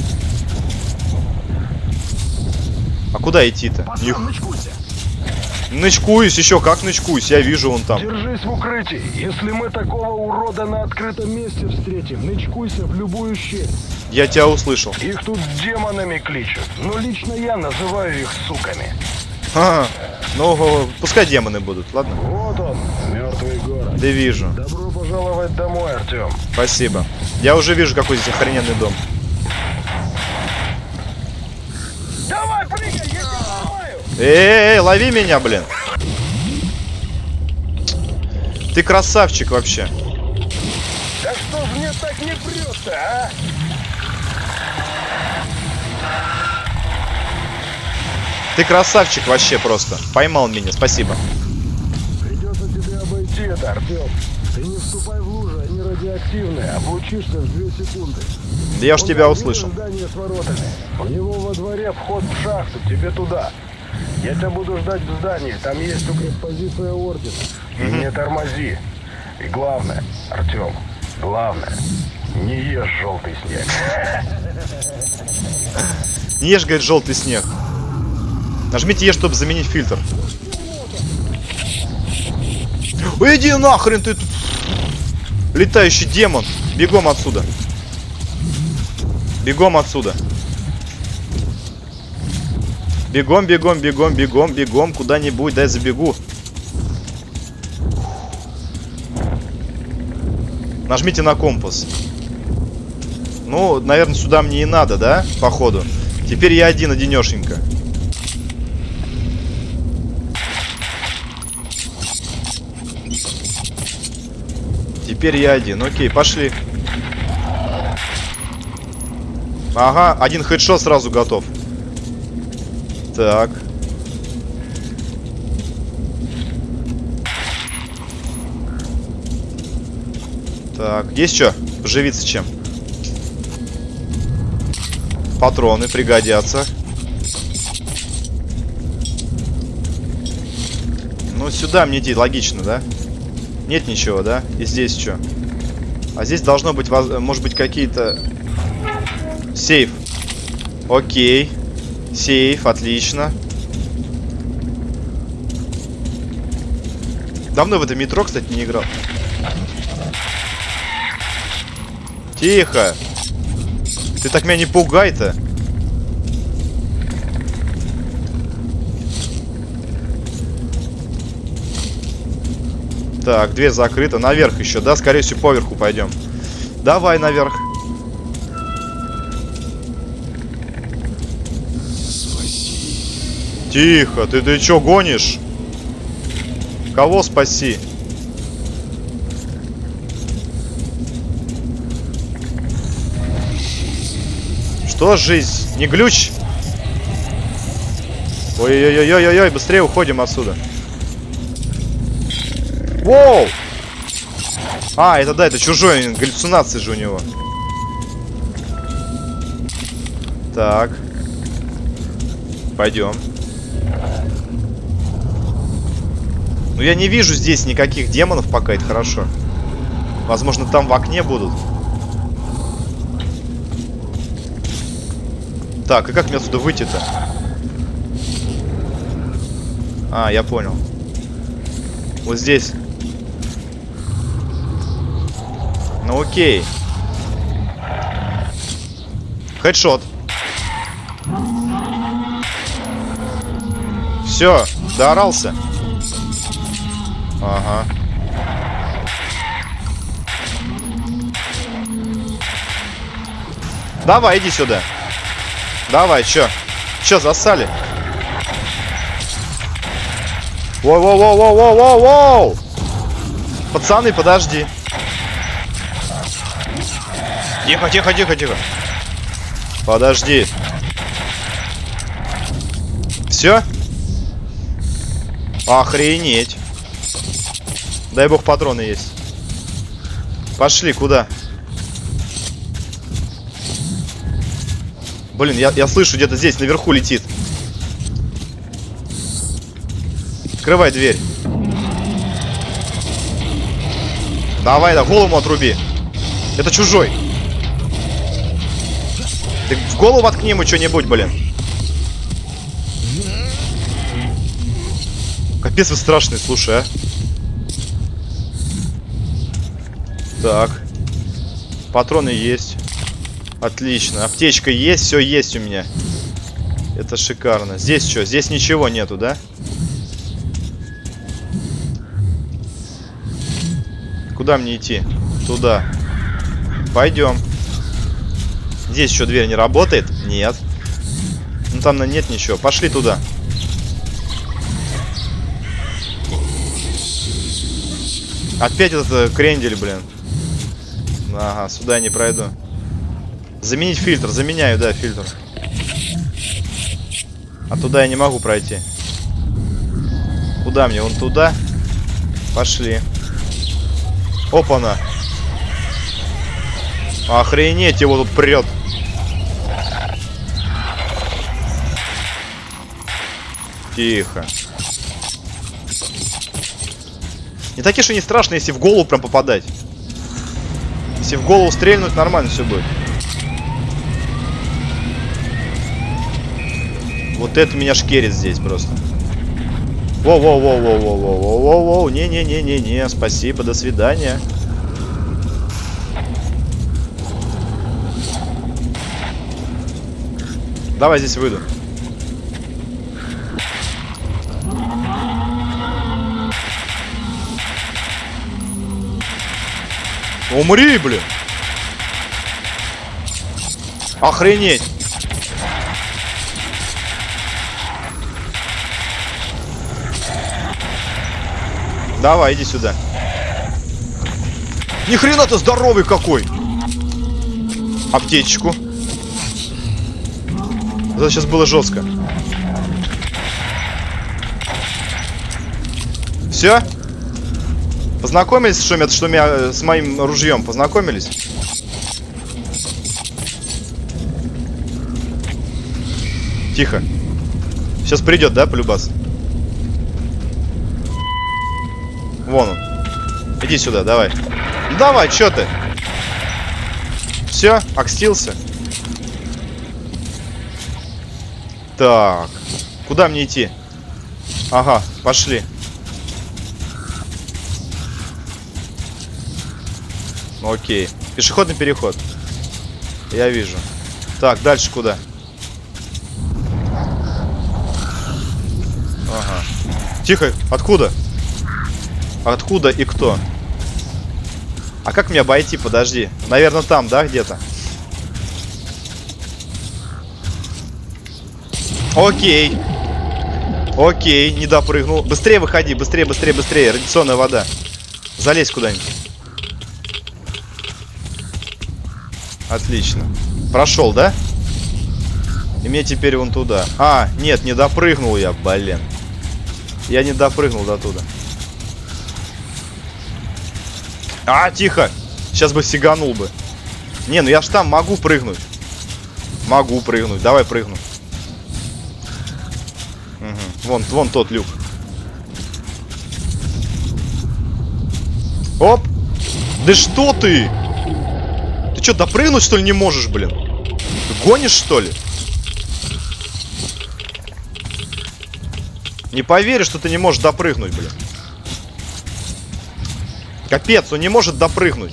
Speaker 1: А куда идти-то? Нычкуюсь, еще как нычкуюсь, я вижу вон там.
Speaker 10: Держись в укрытии. Если мы такого урода на открытом месте встретим, нычкуйся в любую щель.
Speaker 1: Я тебя услышал.
Speaker 10: Их тут демонами кличут, но лично я называю их суками.
Speaker 1: Ну, пускай демоны будут, ладно?
Speaker 10: Вот он, мертвый город.
Speaker 1: Да вижу.
Speaker 10: Добро пожаловать домой, Артем.
Speaker 1: Спасибо. Я уже вижу, какой здесь охрененный дом.
Speaker 10: Давай, прыгай, я тебя ломаю!
Speaker 1: Эй, лови меня, блин. Ты красавчик вообще.
Speaker 10: Да что ж мне так не прет-то, а?
Speaker 1: Ты красавчик вообще просто. Поймал меня, спасибо.
Speaker 10: Придется тебе обойти это, Артем. Ты не вступай в лужи, они радиоактивные. Облучишься в 2 секунды.
Speaker 1: Да я уж тебя услышал.
Speaker 10: Здание с воротами. У него во дворе вход в шахту, тебе туда. Я тебя буду ждать в здании. Там есть укреппозиция ордена. И не тормози. И главное, Артем, главное, не ешь желтый снег.
Speaker 1: Не ешь, говорит, желтый снег. Нажмите Е, чтобы заменить фильтр. Ой, иди нахрен ты тут. Летающий демон. Бегом отсюда. Бегом отсюда. Бегом, бегом, бегом, бегом, бегом. Куда-нибудь, дай забегу. Нажмите на компас. Ну, наверное, сюда мне и надо, да? Походу. Теперь я одинешенько. Теперь я один. Окей, пошли. Ага, один хедшот сразу готов. Так. Так, есть что? Поживиться чем? Патроны пригодятся. Ну, сюда мне идти логично, да? Нет ничего, да? И здесь что? А здесь должно быть, может быть, какие-то... Сейф. Окей. Сейф, отлично. Давно в это метро, кстати, не играл. Тихо. Ты так меня не пугай-то. Так, дверь закрыта. Наверх еще, да? Скорее всего, поверху пойдем. Давай наверх. Тихо, ты чё гонишь? Кого спаси? Что жизнь? Не глюч? Ой-ой-ой-ой-ой, быстрее уходим отсюда. Воу! А, это да, это чужой, галлюцинации же у него. Так. Пойдем. Ну я не вижу здесь никаких демонов пока, это хорошо. Возможно, там в окне будут. Так, и как мне отсюда выйти-то? А, я понял. Вот здесь. Ну окей. Хедшот. Все, доорался. Ага. Давай, иди сюда. Давай, чё? Чё, засали? Воу-воу-воу-воу-воу-воу! Пацаны, подожди. Тихо, тихо, тихо, тихо. Подожди. Все? Охренеть. Дай бог, патроны есть. Пошли, куда? Блин, я слышу, где-то здесь, наверху летит. Открывай дверь. Давай, да, голову отруби. Это чужой. Ты в голову воткни ему что-нибудь, блин. Капец вы страшный, слушай, а. Так. Патроны есть. Отлично. Аптечка есть, все есть у меня. Это шикарно. Здесь что? Здесь ничего нету, да? Куда мне идти? Туда. Пойдем. Здесь еще дверь не работает? Нет. Ну там нет ничего. Пошли туда. Опять этот крендель, блин. Ага, сюда я не пройду. Заменить фильтр. Заменяю, да, фильтр. А туда я не могу пройти. Куда мне? Вон туда. Пошли. Опа-на. Охренеть, его тут прет. Тихо. Не такие, что не страшно, если в голову прям попадать. Если в голову стрельнуть, нормально все будет. Вот это меня шкерит здесь просто. Воу-воу-воу-воу-воу-воу-воу-воу-воу. Не-не-не-не-не. Спасибо, до свидания. Давай здесь выйду. Умри, блин. Охренеть. Давай, иди сюда. Ни хрена ты здоровый какой. Аптечку. Это сейчас было жестко. Все? Познакомились, что меня с моим ружьем? Познакомились? Тихо. Сейчас придет, да, полюбас? Вон он. Иди сюда, давай. Ну давай, чё ты? Все, окстился. Так. Куда мне идти? Ага, пошли. Окей. Пешеходный переход. Я вижу. Так, дальше куда? Ага. Тихо, откуда? Откуда и кто? А как мне обойти? Подожди. Наверное, там, да, где-то? Окей. Окей, не допрыгнул. Быстрее выходи, быстрее, быстрее, быстрее. Радиационная вода. Залезь куда-нибудь. Отлично. Прошел, да? И мне теперь вон туда. А, нет, не допрыгнул я, блин. Я не допрыгнул до туда. А, тихо. Сейчас бы сиганул бы. Не, ну я ж там могу прыгнуть. Могу прыгнуть. Давай прыгну. Угу. Вон тот люк. Оп. Да что ты? Ты что, допрыгнуть, что ли, не можешь, блин? Ты гонишь, что ли? Не поверишь, что ты не можешь допрыгнуть, блин. Капец, он не может допрыгнуть.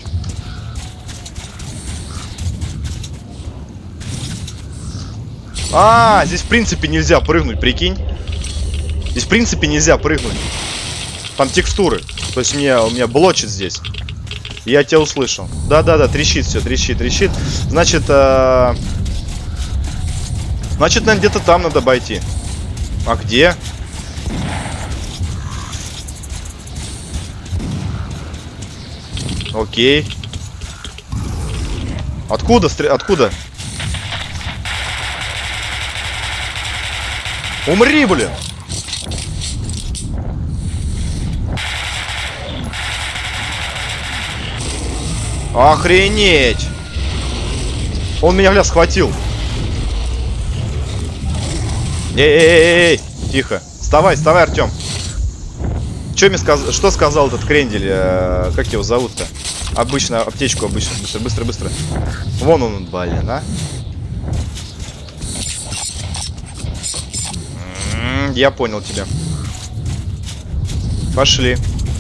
Speaker 1: А, здесь в принципе нельзя прыгнуть, прикинь. Здесь в принципе нельзя прыгнуть. Там текстуры. То есть у меня блочит здесь. Я тебя услышал. Да-да-да, трещит все, трещит. Значит, значит, наверное, где-то там надо обойти. А где? Окей. Откуда? Откуда? Умри, блин! Охренеть! Он меня, бля, схватил. Эй! Тихо. Вставай, Артем. Что сказал этот крендель? Как его зовут-то? Обычно, аптечку обычно. Быстро. Вон он, блин, а? Я понял тебя. Пошли.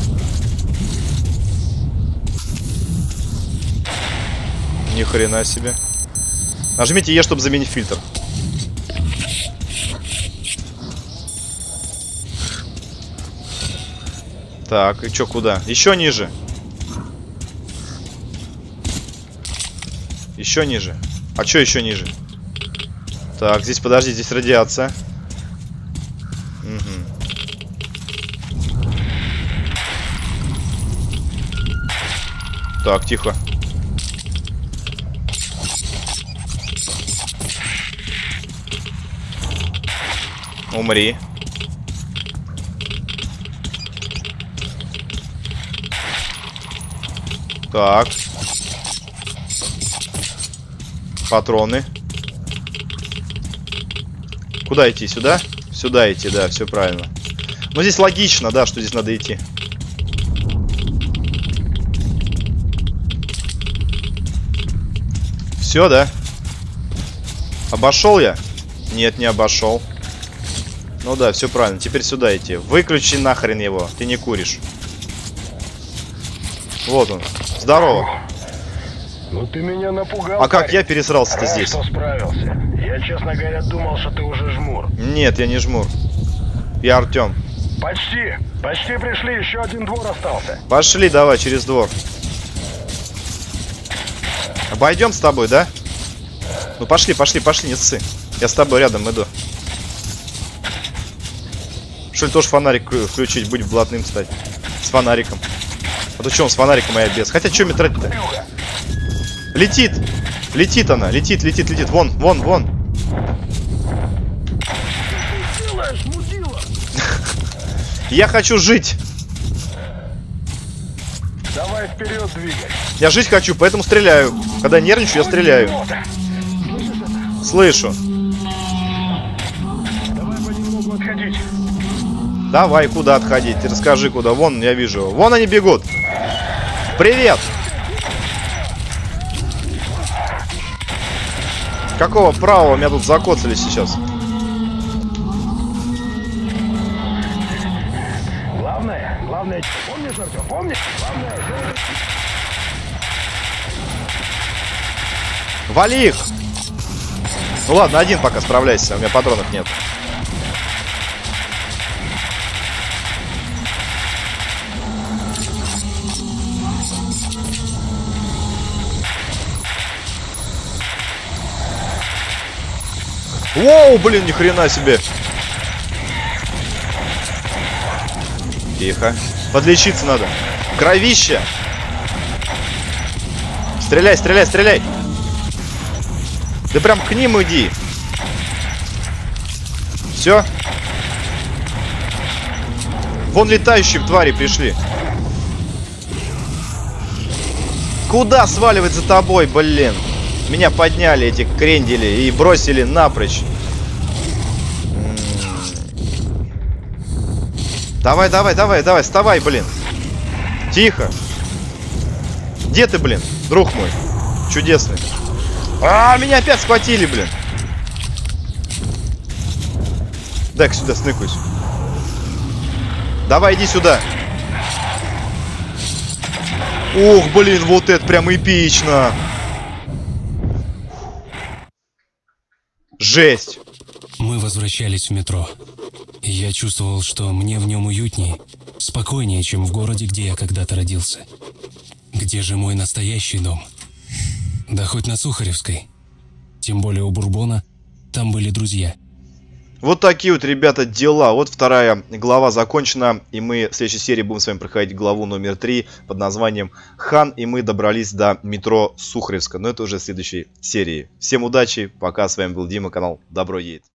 Speaker 1: Ни хрена себе. Нажмите Е, чтобы заменить фильтр. Так, и чё, куда? Еще ниже. Еще ниже. А чё еще ниже? Так, здесь, подожди, здесь радиация. Угу. Так, тихо. Умри. Так. Патроны. Куда идти? Сюда? Сюда идти, да, все правильно. Но здесь логично, да, что здесь надо идти. Все, да? Обошел я? Нет, не обошел. Ну да, все правильно. Теперь сюда идти. Выключи нахрен его. Ты не куришь. Вот он. Здорово.
Speaker 10: Ну ты меня напугал.
Speaker 1: А как я пересрался-то здесь?
Speaker 10: Что справился. Я, честно говоря, думал, что ты уже жмур.
Speaker 1: Нет, я не жмур. Я Артем.
Speaker 10: Почти пришли. Еще один двор остался.
Speaker 1: Пошли, давай, через двор. Обойдем с тобой, да? Ну пошли, не ссы. Я с тобой рядом иду. Что ли тоже фонарик включить, будь блатным стать? С фонариком. А то что он с фонариком, а я без? Хотя что метрать-то? Летит! Летит она, летит. Вон. Я хочу жить.
Speaker 10: Давай вперед двигай.
Speaker 1: Я жить хочу, поэтому стреляю. Когда нервничаю, я стреляю. Слышу.
Speaker 10: Давай понемногу отходить.
Speaker 1: Давай, куда отходить? Ты расскажи, куда. Вон, я вижу. Вон они бегут. Привет! Какого правого меня тут закоцали сейчас?
Speaker 10: Главное, помнишь, Артем, помнишь? Главное...
Speaker 1: Вали их! Ну ладно, один пока справляйся, у меня патронов нет. Воу, блин, ни хрена себе. Тихо. Подлечиться надо. Кровище. Стреляй. Да прям к ним иди. Все. Вон летающие твари пришли. Куда сваливать за тобой, блин? Меня подняли эти крендели и бросили напрочь. Давай, давай, давай, давай, вставай, блин. Тихо. Где ты, блин, друг мой? Чудесный. Меня опять схватили, блин. Дай-ка сюда сныкаюсь. Давай, иди сюда. Ох, блин, вот это прям эпично. Жесть.
Speaker 9: Мы возвращались в метро. И я чувствовал, что мне в нем уютнее, спокойнее, чем в городе, где я когда-то родился. Где же мой настоящий дом? Да хоть на Сухаревской. Тем более у Бурбона там были друзья.
Speaker 1: Вот такие вот, ребята, дела. Вот вторая глава закончена. И мы в следующей серии будем с вами проходить главу номер 3 под названием «Хан». И мы добрались до метро Сухаревска. Но это уже в следующей серии. Всем удачи. Пока. С вами был Дима. Канал Добро едет.